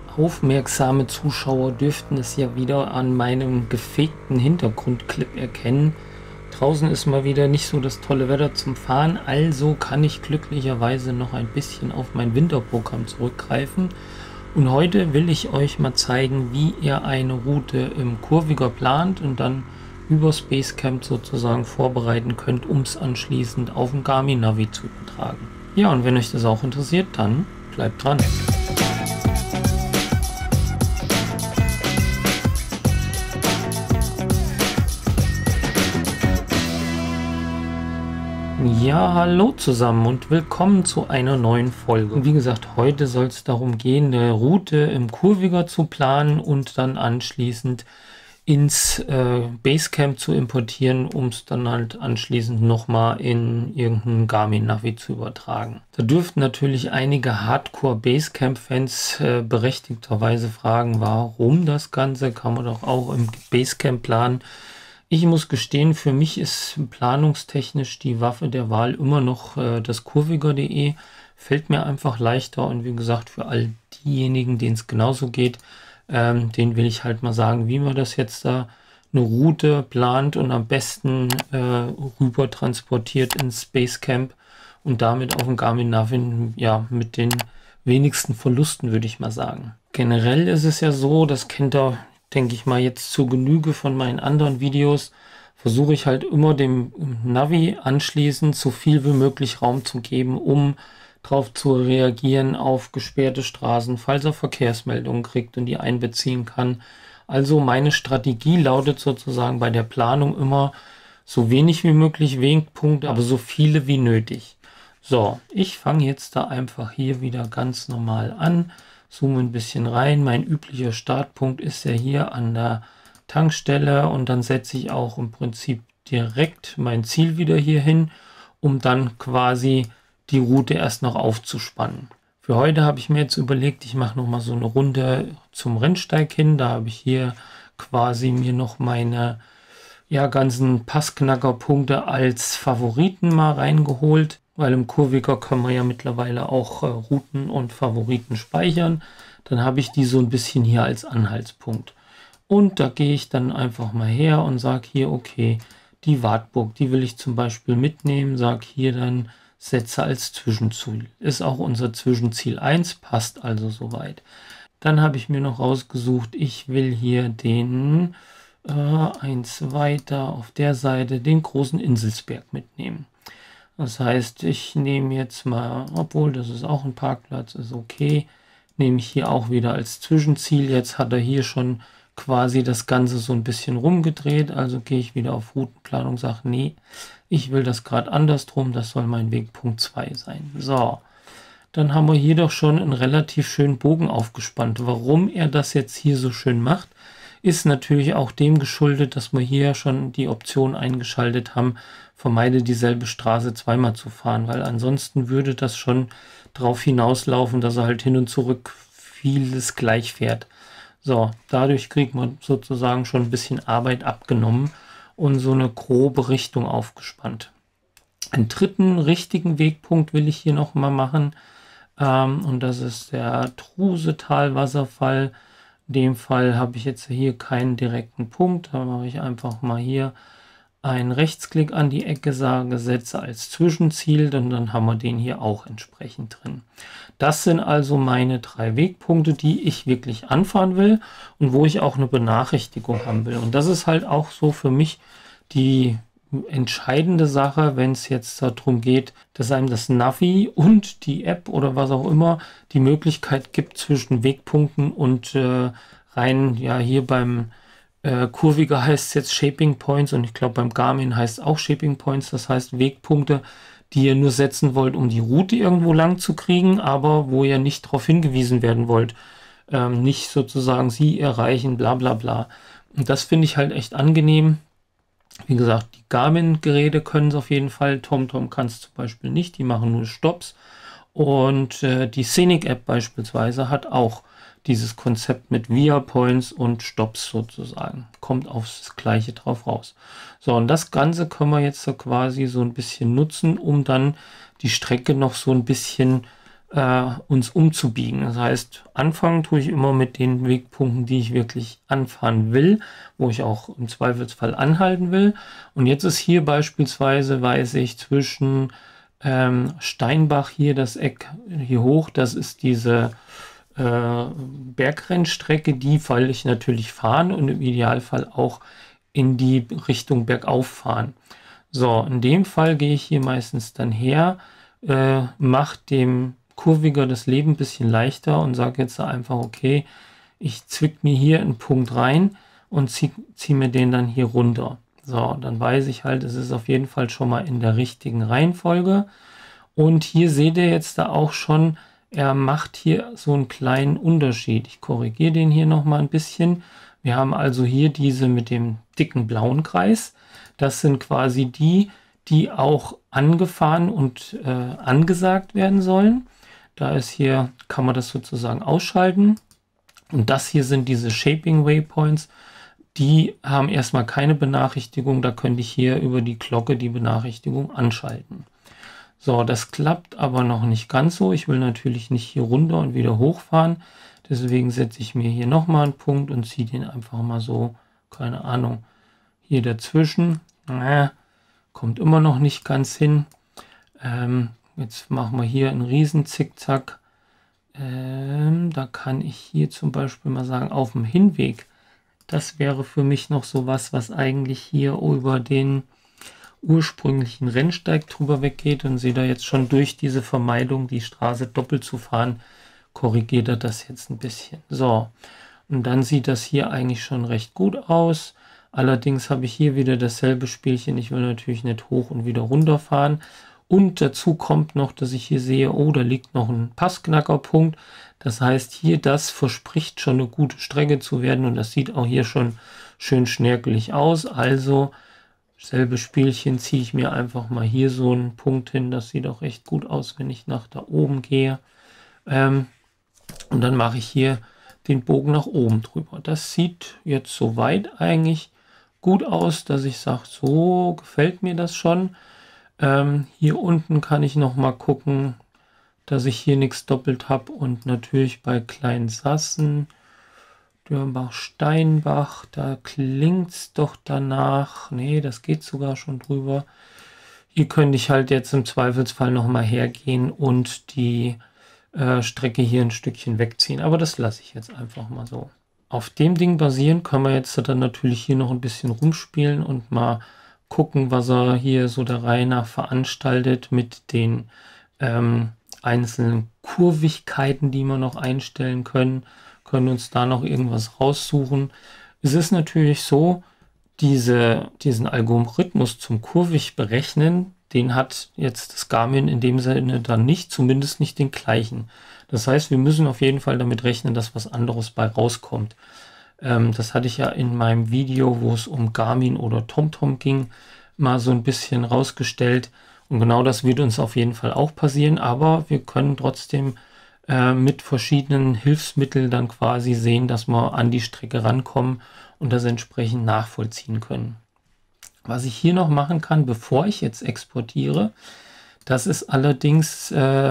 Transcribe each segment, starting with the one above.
Aufmerksame Zuschauer dürften es ja wieder an meinem gefegten Hintergrundclip erkennen. Draußen ist mal wieder nicht so das tolle Wetter zum Fahren, also kann ich glücklicherweise noch ein bisschen auf mein Winterprogramm zurückgreifen. Und heute will ich euch mal zeigen, wie ihr eine Route im Kurviger plant und dann über Basecamp sozusagen vorbereiten könnt, um es anschließend auf dem Garmin Navi zu übertragen. Ja, und wenn euch das auch interessiert, dann bleibt dran. Ja, hallo zusammen und willkommen zu einer neuen Folge. Und wie gesagt, heute soll es darum gehen, eine Route im Kurviger zu planen und dann anschließend ins Basecamp zu importieren, um es dann halt anschließend nochmal in irgendein Garmin Navi zu übertragen. Da dürften natürlich einige Hardcore Basecamp-Fans berechtigterweise fragen, warum das Ganze, kann man doch auch im Basecamp planen. Ich muss gestehen, für mich ist planungstechnisch die Waffe der Wahl immer noch das kurviger.de. Fällt mir einfach leichter und wie gesagt, für all diejenigen, denen es genauso geht, denen will ich halt mal sagen, wie man das jetzt da eine Route plant und am besten rüber transportiert ins Basecamp und damit auf dem Garmin Navi, ja, mit den wenigsten Verlusten, würde ich mal sagen. Generell ist es ja so, das kennt ihr, denke ich mal, jetzt zur Genüge von meinen anderen Videos, versuche ich halt immer dem Navi anschließend so viel wie möglich Raum zu geben, um darauf zu reagieren auf gesperrte Straßen, falls er Verkehrsmeldungen kriegt und die einbeziehen kann. Also meine Strategie lautet sozusagen bei der Planung immer so wenig wie möglich Wegpunkte, aber so viele wie nötig. So, ich fange jetzt da einfach hier wieder ganz normal an. Zoome ein bisschen rein. Mein üblicher Startpunkt ist ja hier an der Tankstelle und dann setze ich auch im Prinzip direkt mein Ziel wieder hier hin, um dann quasi die Route erst noch aufzuspannen. Für heute habe ich mir jetzt überlegt, ich mache noch mal so eine Runde zum Rennsteig hin. Da habe ich hier quasi mir noch meine ganzen Passknackerpunkte als Favoriten mal reingeholt. Weil im Kurviger können wir ja mittlerweile auch Routen und Favoriten speichern. Dann habe ich die so ein bisschen hier als Anhaltspunkt. Und da gehe ich dann einfach mal her und sage hier, okay, die Wartburg, die will ich zum Beispiel mitnehmen. Sage hier dann, setze als Zwischenziel. Ist auch unser Zwischenziel 1, passt also soweit. Dann habe ich mir noch rausgesucht, ich will hier den eins weiter auf der Seite, den großen Inselsberg mitnehmen. Das heißt, ich nehme jetzt mal, obwohl das ist auch ein Parkplatz, ist okay, nehme ich hier auch wieder als Zwischenziel. Jetzt hat er hier schon quasi das Ganze so ein bisschen rumgedreht, also gehe ich wieder auf Routenplanung und sage, nee, ich will das gerade andersrum, das soll mein Wegpunkt 2 sein. So, dann haben wir hier doch schon einen relativ schönen Bogen aufgespannt. Warum er das jetzt hier so schön macht, ist natürlich auch dem geschuldet, dass wir hier schon die Option eingeschaltet haben, vermeide dieselbe Straße zweimal zu fahren, weil ansonsten würde das schon darauf hinauslaufen, dass er halt hin und zurück vieles gleich fährt. So, dadurch kriegt man sozusagen schon ein bisschen Arbeit abgenommen und so eine grobe Richtung aufgespannt. Einen dritten richtigen Wegpunkt will ich hier noch mal machen und das ist der Trusetal-Wasserfall. In dem Fall habe ich jetzt hier keinen direkten Punkt, da mache ich einfach mal hier einen Rechtsklick an die Ecke, sage, setze als Zwischenziel, und dann haben wir den hier auch entsprechend drin. Das sind also meine 3 Wegpunkte, die ich wirklich anfahren will und wo ich auch eine Benachrichtigung haben will. Und das ist halt auch so für mich die entscheidende Sache, wenn es jetzt darum geht, dass einem das Navi und die App oder was auch immer die Möglichkeit gibt, zwischen Wegpunkten und rein, ja, hier beim Kurviger heißt es jetzt Shaping Points und ich glaube beim Garmin heißt es auch Shaping Points, das heißt Wegpunkte, die ihr nur setzen wollt, um die Route irgendwo lang zu kriegen, aber wo ihr nicht darauf hingewiesen werden wollt, nicht sozusagen sie erreichen, bla bla bla. Und das finde ich halt echt angenehm. Wie gesagt, die Garmin-Geräte können es auf jeden Fall, TomTom kann es zum Beispiel nicht, die machen nur Stops. Und die Scenic-App beispielsweise hat auch dieses Konzept mit Via Points und Stops sozusagen. Kommt aufs Gleiche drauf raus. So, und das Ganze können wir jetzt so quasi so ein bisschen nutzen, um dann die Strecke noch so ein bisschen uns umzubiegen. Das heißt, anfangen tue ich immer mit den Wegpunkten, die ich wirklich anfahren will, wo ich auch im Zweifelsfall anhalten will. Und jetzt ist hier beispielsweise, weiß ich, zwischen Steinbach hier das Eck hier hoch, das ist diese Bergrennstrecke, die will ich natürlich fahren und im Idealfall auch in die Richtung bergauf fahren. So, in dem Fall gehe ich hier meistens dann her, mache dem Kurviger das Leben ein bisschen leichter und sage jetzt einfach, okay, ich zwick mir hier einen Punkt rein und zieh mir den dann hier runter. So, dann weiß ich halt, es ist auf jeden Fall schon mal in der richtigen Reihenfolge. Und hier seht ihr jetzt da auch schon, er macht hier so einen kleinen Unterschied. Ich korrigiere den hier nochmal ein bisschen. Wir haben also hier diese mit dem dicken blauen Kreis. Das sind quasi die, die auch angefahren und angesagt werden sollen. Da ist hier, kann man das sozusagen ausschalten. Und das hier sind diese Shaping Waypoints. Die haben erstmal keine Benachrichtigung. Da könnte ich hier über die Glocke die Benachrichtigung anschalten. So, das klappt aber noch nicht ganz so. Ich will natürlich nicht hier runter und wieder hochfahren. Deswegen setze ich mir hier nochmal einen Punkt und ziehe den einfach mal so, keine Ahnung, hier dazwischen. Kommt immer noch nicht ganz hin. Jetzt machen wir hier einen riesen Zickzack. Da kann ich hier zum Beispiel mal sagen, auf dem Hinweg, das wäre für mich noch so was eigentlich hier über den ursprünglichen Rennsteig drüber weggeht, und seht ihr jetzt schon durch diese Vermeidung, die Straße doppelt zu fahren, korrigiert er das jetzt ein bisschen. So, und dann sieht das hier eigentlich schon recht gut aus. Allerdings habe ich hier wieder dasselbe Spielchen. Ich will natürlich nicht hoch und wieder runter fahren. Und dazu kommt noch, dass ich hier sehe, oh, da liegt noch ein Passknackerpunkt. Das heißt, hier, das verspricht schon eine gute Strecke zu werden, und das sieht auch hier schon schön schnörkelig aus. Also selbe Spielchen, ziehe ich mir einfach mal hier so einen Punkt hin. Das sieht auch echt gut aus, wenn ich nach da oben gehe. Und dann mache ich hier den Bogen nach oben drüber. Das sieht jetzt soweit eigentlich gut aus, dass ich sage, so gefällt mir das schon. Hier unten kann ich noch mal gucken, dass ich hier nichts doppelt habe, und natürlich bei Kleinsassen, Dürnbach, Steinbach, da klingt es doch danach. Nee, das geht sogar schon drüber. Hier könnte ich halt jetzt im Zweifelsfall noch mal hergehen und die Strecke hier ein Stückchen wegziehen. Aber das lasse ich jetzt einfach mal so. Auf dem Ding basierend können wir jetzt dann natürlich hier noch ein bisschen rumspielen und mal gucken, was er hier so der Reihe nach veranstaltet mit den einzelnen Kurvigkeiten, die wir noch einstellen können. Können uns da noch irgendwas raussuchen. Es ist natürlich so, diesen Algorithmus zum kurvig berechnen, den hat jetzt das Garmin in dem Sinne dann nicht, zumindest nicht den gleichen. Das heißt, wir müssen auf jeden Fall damit rechnen, dass was anderes bei rauskommt. Das hatte ich ja in meinem Video, wo es um Garmin oder TomTom ging, mal so ein bisschen rausgestellt. Und genau das wird uns auf jeden Fall auch passieren, aber wir können trotzdem mit verschiedenen Hilfsmitteln dann quasi sehen, dass wir an die Strecke rankommen und das entsprechend nachvollziehen können. Was ich hier noch machen kann, bevor ich jetzt exportiere, das ist allerdings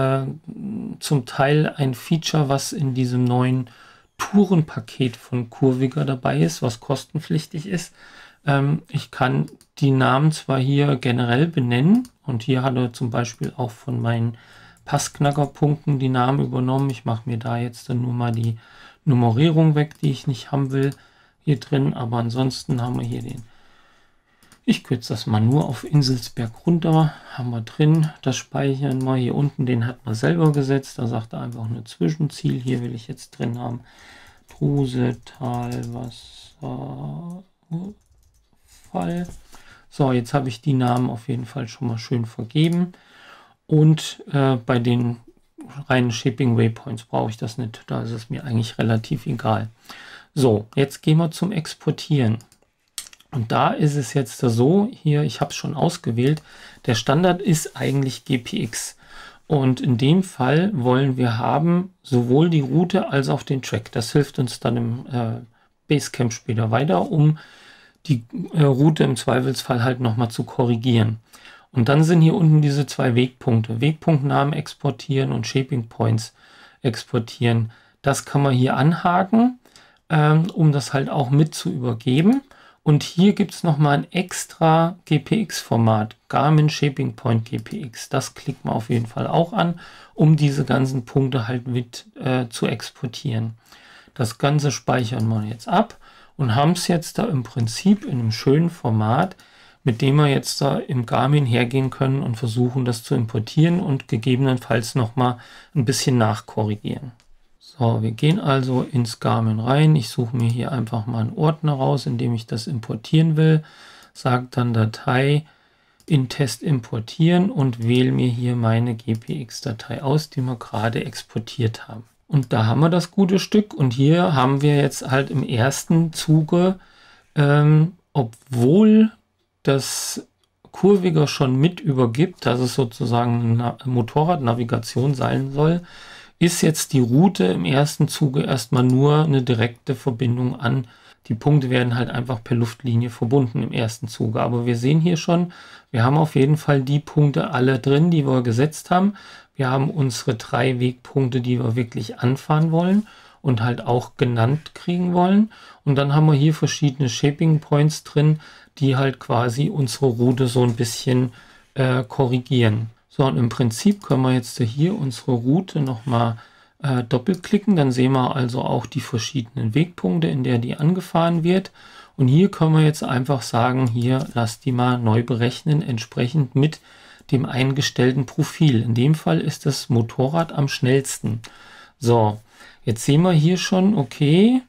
zum Teil ein Feature, was in diesem neuen Tourenpaket von Kurviger dabei ist, was kostenpflichtig ist. Ich kann die Namen zwar hier generell benennen, und hier hat er zum Beispiel auch von meinen Passknackerpunkten die Namen übernommen. Ich mache mir da jetzt dann nur mal die Nummerierung weg, die ich nicht haben will, hier drin. Aber ansonsten haben wir hier den, ich kürze das mal nur auf Inselsberg runter, haben wir drin. Das speichern wir hier unten, den hat man selber gesetzt. Da sagt er einfach nur Zwischenziel. Hier will ich jetzt drin haben Trusetal Wasserfall. So, jetzt habe ich die Namen auf jeden Fall schon mal schön vergeben. Und bei den reinen Shaping Waypoints brauche ich das nicht. Da ist es mir eigentlich relativ egal. So, jetzt gehen wir zum Exportieren. Und da ist es jetzt so, hier, ich habe es schon ausgewählt, der Standard ist eigentlich GPX. Und in dem Fall wollen wir haben sowohl die Route als auch den Track. Das hilft uns dann im Basecamp später weiter, um die Route im Zweifelsfall halt nochmal zu korrigieren. Und dann sind hier unten diese zwei Wegpunkte. Wegpunktnamen exportieren und Shaping Points exportieren. Das kann man hier anhaken, um das halt auch mit zu übergeben. Und hier gibt es nochmal ein extra GPX-Format, Garmin Shaping Point GPX. Das klickt man auf jeden Fall auch an, um diese ganzen Punkte halt mit zu exportieren. Das Ganze speichern wir jetzt ab und haben es jetzt da im Prinzip in einem schönen Format, mit dem wir jetzt da im Garmin hergehen können und versuchen, das zu importieren und gegebenenfalls nochmal ein bisschen nachkorrigieren. So, wir gehen also ins Garmin rein. Ich suche mir hier einfach mal einen Ordner raus, in dem ich das importieren will. Sage dann Datei in Test importieren und wähle mir hier meine GPX-Datei aus, die wir gerade exportiert haben. Und da haben wir das gute Stück. Und hier haben wir jetzt halt im ersten Zuge, obwohl das Kurviger schon mit übergibt, dass es sozusagen eine Motorradnavigation sein soll, ist jetzt die Route im ersten Zuge erstmal nur eine direkte Verbindung an. Die Punkte werden halt einfach per Luftlinie verbunden im ersten Zuge. Aber wir sehen hier schon, wir haben auf jeden Fall die Punkte alle drin, die wir gesetzt haben. Wir haben unsere 3 Wegpunkte, die wir wirklich anfahren wollen und halt auch genannt kriegen wollen. Und dann haben wir hier verschiedene Shaping Points drin, die halt quasi unsere Route so ein bisschen korrigieren. So, und im Prinzip können wir jetzt hier unsere Route nochmal doppelklicken. Dann sehen wir also auch die verschiedenen Wegpunkte, in der die angefahren wird. Und hier können wir jetzt einfach sagen, hier lass die mal neu berechnen, entsprechend mit dem eingestellten Profil. In dem Fall ist das Motorrad am schnellsten. So, jetzt sehen wir hier schon, okay,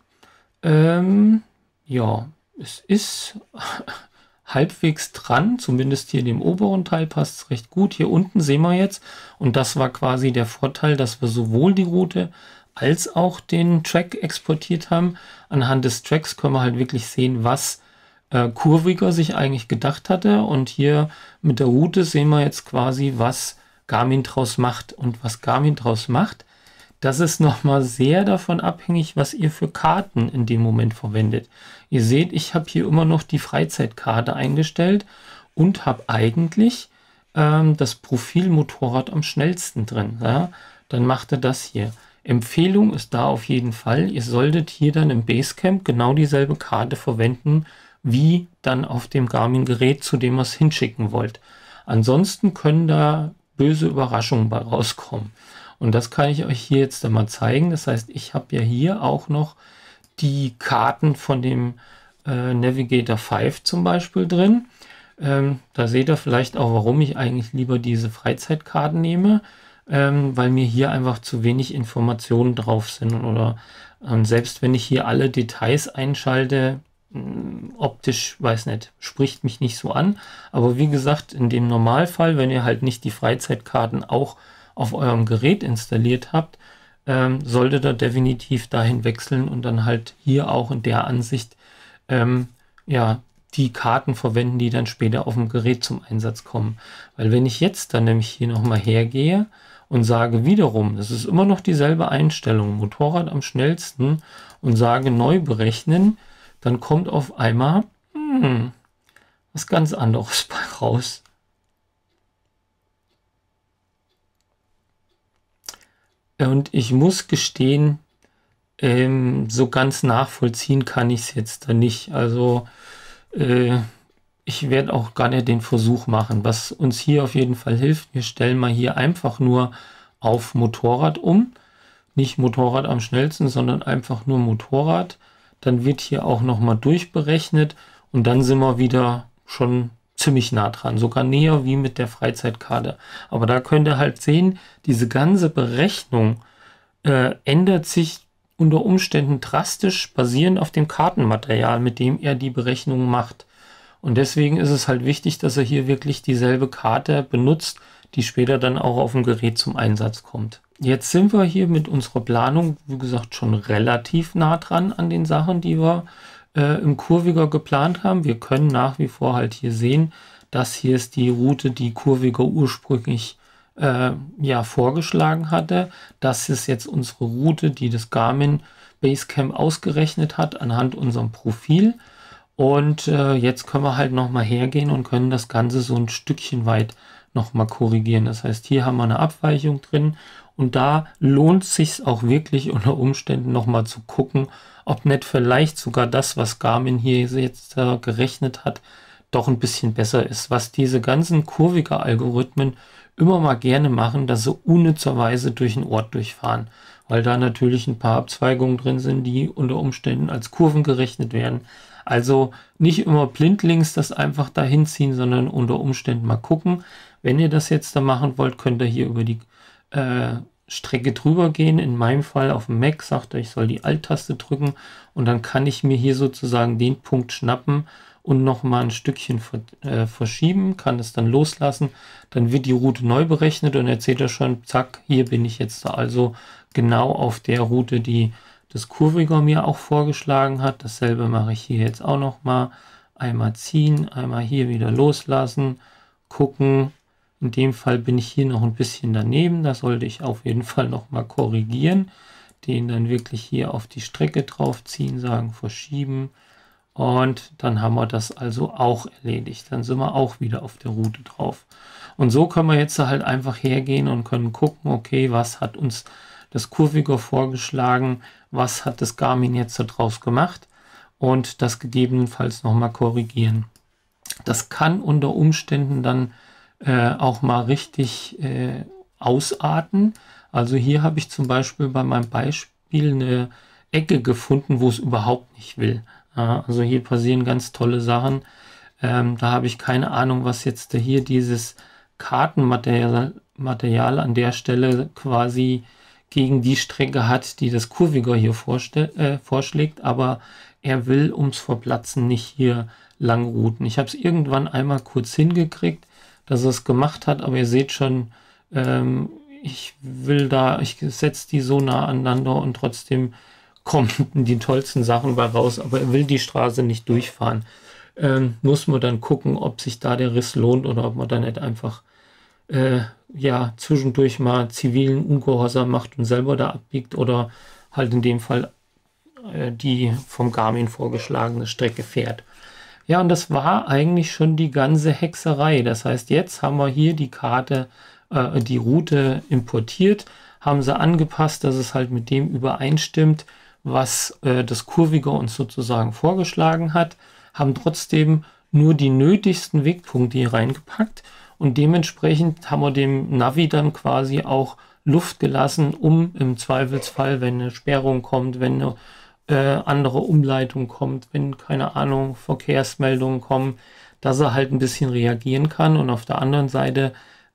ja, es ist halbwegs dran, zumindest hier in dem oberen Teil passt es recht gut. Hier unten sehen wir jetzt, und das war quasi der Vorteil, dass wir sowohl die Route als auch den Track exportiert haben. Anhand des Tracks können wir halt wirklich sehen, was Kurviger sich eigentlich gedacht hatte. Und hier mit der Route sehen wir jetzt quasi, was Garmin draus macht. Und was Garmin draus macht, das ist nochmal sehr davon abhängig, was ihr für Karten in dem Moment verwendet. Ihr seht, ich habe hier immer noch die Freizeitkarte eingestellt und habe eigentlich das Profil Motorrad am schnellsten drin. Ja? Dann macht er das hier. Empfehlung ist da auf jeden Fall, ihr solltet hier dann im Basecamp genau dieselbe Karte verwenden, wie dann auf dem Garmin-Gerät, zu dem ihr es hinschicken wollt. Ansonsten können da böse Überraschungen bei rauskommen. Und das kann ich euch hier jetzt einmal zeigen. Das heißt, ich habe ja hier auch noch die Karten von dem Navigator 5 zum Beispiel drin. Da seht ihr vielleicht auch, warum ich eigentlich lieber diese Freizeitkarten nehme, weil mir hier einfach zu wenig Informationen drauf sind. Oder selbst wenn ich hier alle Details einschalte, optisch, weiß nicht, spricht mich nicht so an. Aber wie gesagt, in dem Normalfall, wenn ihr halt nicht die Freizeitkarten auch auf eurem Gerät installiert habt, solltet ihr definitiv dahin wechseln und dann halt hier auch in der Ansicht ja, die Karten verwenden, die dann später auf dem Gerät zum Einsatz kommen. Weil wenn ich jetzt dann nämlich hier nochmal hergehe und sage wiederum, das ist immer noch dieselbe Einstellung, Motorrad am schnellsten, und sage neu berechnen, dann kommt auf einmal was ganz anderes bei raus. Und ich muss gestehen, so ganz nachvollziehen kann ich es jetzt da nicht. Also ich werde auch gar nicht den Versuch machen. Was uns hier auf jeden Fall hilft, wir stellen mal hier einfach nur auf Motorrad um. Nicht Motorrad am schnellsten, sondern einfach nur Motorrad. Dann wird hier auch nochmal durchberechnet und dann sind wir wieder schon ziemlich nah dran, sogar näher wie mit der Freizeitkarte. Aber da könnt ihr halt sehen, diese ganze Berechnung ändert sich unter Umständen drastisch basierend auf dem Kartenmaterial, mit dem er die Berechnung macht. Und deswegen ist es halt wichtig, dass er hier wirklich dieselbe Karte benutzt, die später dann auch auf dem Gerät zum Einsatz kommt. Jetzt sind wir hier mit unserer Planung, wie gesagt, schon relativ nah dran an den Sachen, die wir im Kurviger geplant haben. Wir können nach wie vor halt hier sehen, das hier ist die Route, die Kurviger ursprünglich ja, vorgeschlagen hatte. Das ist jetzt unsere Route, die das Garmin Basecamp ausgerechnet hat anhand unserem Profil. Und jetzt können wir halt nochmal hergehen und können das Ganze so ein Stückchen weit nochmal korrigieren. Das heißt, hier haben wir eine Abweichung drin und da lohnt es sich auch wirklich unter Umständen nochmal zu gucken, ob nicht vielleicht sogar das, was Garmin hier jetzt gerechnet hat, doch ein bisschen besser ist. Was diese ganzen Kurviger-Algorithmen immer mal gerne machen, dass sie unnützerweise durch einen Ort durchfahren, weil da natürlich ein paar Abzweigungen drin sind, die unter Umständen als Kurven gerechnet werden. Also nicht immer blindlings das einfach dahin ziehen, sondern unter Umständen mal gucken. Wenn ihr das jetzt da machen wollt, könnt ihr hier über die Strecke drüber gehen. In meinem Fall auf dem Mac sagt er, ich soll die Alt-Taste drücken und dann kann ich mir hier sozusagen den Punkt schnappen und noch mal ein Stückchen verschieben, kann es dann loslassen. Dann wird die Route neu berechnet und erzählt er schon, zack, hier bin ich jetzt da also genau auf der Route, die das Kurviger mir auch vorgeschlagen hat. Dasselbe mache ich hier jetzt auch noch mal. Einmal ziehen, einmal hier wieder loslassen, gucken. In dem Fall bin ich hier noch ein bisschen daneben. Da sollte ich auf jeden Fall noch mal korrigieren. Den dann wirklich hier auf die Strecke drauf ziehen, sagen verschieben. Und dann haben wir das also auch erledigt. Dann sind wir auch wieder auf der Route drauf. Und so können wir jetzt halt einfach hergehen und können gucken, okay, was hat uns das Kurviger vorgeschlagen, was hat das Garmin jetzt daraus gemacht und das gegebenenfalls nochmal korrigieren. Das kann unter Umständen dann auch mal richtig ausarten. Also hier habe ich zum Beispiel bei meinem Beispiel eine Ecke gefunden, wo es überhaupt nicht will. Also hier passieren ganz tolle Sachen. Da habe ich keine Ahnung, was jetzt hier dieses Kartenmaterial an der Stelle quasi gegen die Strecke hat, die das Kurviger hier vorschlägt, aber er will ums Verplatzen nicht hier lang routen. Ich habe es irgendwann einmal kurz hingekriegt, dass er es gemacht hat, aber ihr seht schon, ich setze die so nah aneinander und trotzdem kommen die tollsten Sachen bei raus, aber er will die Straße nicht durchfahren. Muss man dann gucken, ob sich da der Riss lohnt oder ob man dann nicht einfach ja, zwischendurch mal zivilen Ungehorsam macht und selber da abbiegt oder halt in dem Fall die vom Garmin vorgeschlagene Strecke fährt. Ja, und das war eigentlich schon die ganze Hexerei. Das heißt, jetzt haben wir hier die Karte, die Route importiert, haben sie angepasst, dass es halt mit dem übereinstimmt, was das Kurviger uns sozusagen vorgeschlagen hat, haben trotzdem nur die nötigsten Wegpunkte hier reingepackt und dementsprechend haben wir dem Navi dann quasi auch Luft gelassen, um im Zweifelsfall, wenn eine Sperrung kommt, wenn eine andere Umleitung kommt, wenn, keine Ahnung, Verkehrsmeldungen kommen, dass er halt ein bisschen reagieren kann und auf der anderen Seite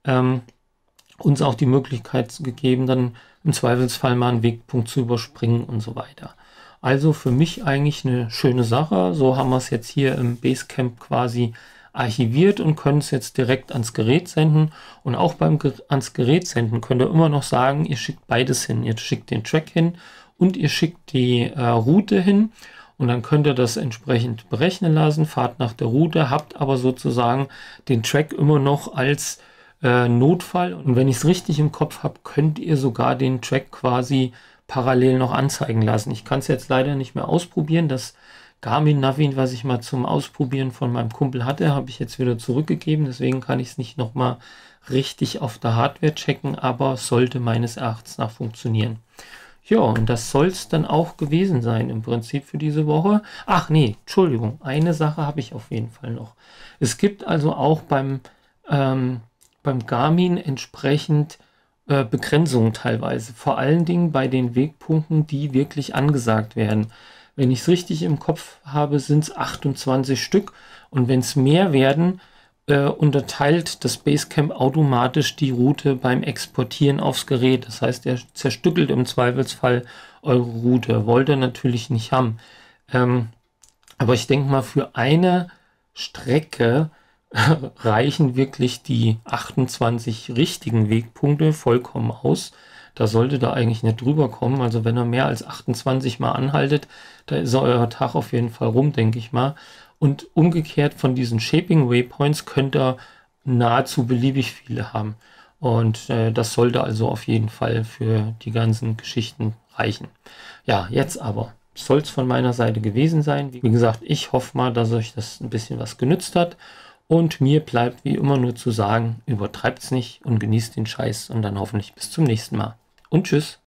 uns auch die Möglichkeit gegeben, dann im Zweifelsfall mal einen Wegpunkt zu überspringen und so weiter. Also für mich eigentlich eine schöne Sache. So haben wir es jetzt hier im Basecamp quasi archiviert und können es jetzt direkt ans Gerät senden. Und auch ans Gerät senden könnt ihr immer noch sagen, ihr schickt beides hin. Ihr schickt den Track hin und ihr schickt die Route hin. Und dann könnt ihr das entsprechend berechnen lassen, fahrt nach der Route, habt aber sozusagen den Track immer noch als Notfall. Und wenn ich es richtig im Kopf habe, könnt ihr sogar den Track quasi parallel noch anzeigen lassen. Ich kann es jetzt leider nicht mehr ausprobieren. Das Garmin Navi, was ich mal zum Ausprobieren von meinem Kumpel hatte, habe ich jetzt wieder zurückgegeben. Deswegen kann ich es nicht nochmal richtig auf der Hardware checken, aber sollte meines Erachtens nach funktionieren. Ja, und das soll es dann auch gewesen sein im Prinzip für diese Woche. Ach nee, Entschuldigung, eine Sache habe ich auf jeden Fall noch. Es gibt also auch beim Garmin entsprechend Begrenzungen teilweise. Vor allen Dingen bei den Wegpunkten, die wirklich angesagt werden. Wenn ich es richtig im Kopf habe, sind es 28 Stück. Und wenn es mehr werden, unterteilt das Basecamp automatisch die Route beim Exportieren aufs Gerät. Das heißt, er zerstückelt im Zweifelsfall eure Route. Wollt ihr natürlich nicht haben. Aber ich denke mal, für eine Strecke reichen wirklich die 28 richtigen Wegpunkte vollkommen aus. Da sollte da eigentlich nicht drüber kommen. Also wenn ihr mehr als 28 mal anhaltet, da ist euer Tag auf jeden Fall rum, denke ich mal. Und umgekehrt von diesen Shaping Waypoints könnt ihr nahezu beliebig viele haben. Und das sollte also auf jeden Fall für die ganzen Geschichten reichen. Ja, jetzt aber soll es von meiner Seite gewesen sein. Wie gesagt, ich hoffe mal, dass euch das ein bisschen was genützt hat. Und mir bleibt wie immer nur zu sagen, übertreibt's nicht und genießt den Scheiß und dann hoffentlich bis zum nächsten Mal. Und tschüss.